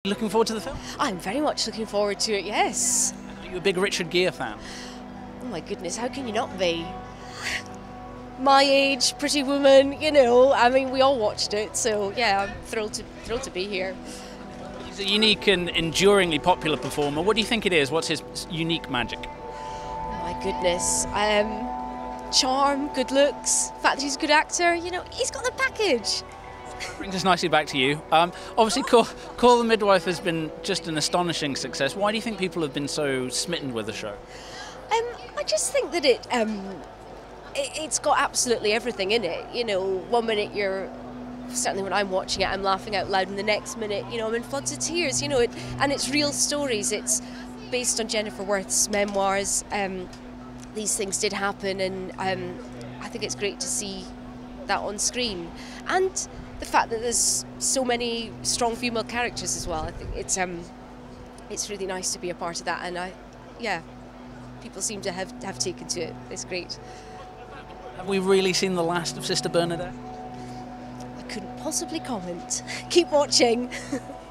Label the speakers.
Speaker 1: Looking forward to the film?
Speaker 2: I'm very much looking forward to it, yes.
Speaker 1: Are you a big Richard Gere fan?
Speaker 2: Oh my goodness, how can you not be? My age, Pretty Woman, you know, I mean, we all watched it, so yeah, I'm thrilled to be here.
Speaker 1: He's a unique and enduringly popular performer. What do you think it is? What's his unique magic?
Speaker 2: Oh my goodness. Charm, good looks, the fact that he's a good actor, you know, he's got the package.
Speaker 1: Brings us nicely back to you. Obviously, Call the Midwife has been just an astonishing success. Why do you think people have been so smitten with the show?
Speaker 2: I just think that it's got absolutely everything in it. You know, one minute certainly when I'm watching it, I'm laughing out loud, and the next minute, you know, I'm in floods of tears. You know, and it's real stories. It's based on Jennifer Worth's memoirs. These things did happen, and I think it's great to see that on screen, and the fact that there's so many strong female characters as well. I think it's really nice to be a part of that, and people seem to have taken to it. It's great.
Speaker 1: Have we really seen the last of Sister Bernadette?
Speaker 2: I couldn't possibly comment. Keep watching.